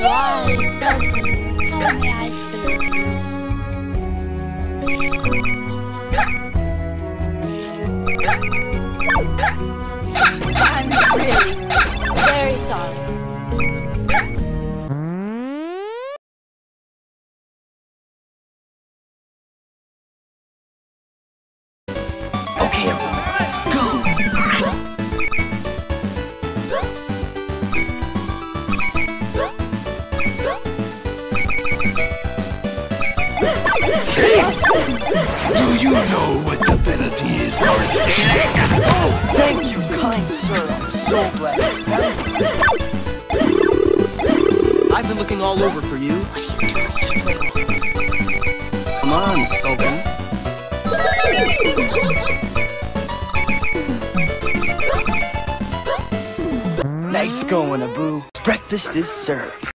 Why, welcome. How may I serve you? I'm really very sorry. Okay, everyone, go! Do you know what the penalty is for stealing? Oh, thank you, kind sir. I'm so glad you found me. I've been looking all over for you. What are you doing? Just play along. Come on, Sultan. Nice going, Abu. Breakfast is served.